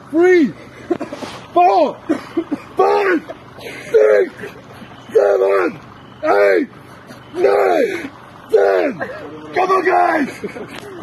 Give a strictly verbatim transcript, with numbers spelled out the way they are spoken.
three, four, five, six, seven, eight, nine, ten. Come on, guys!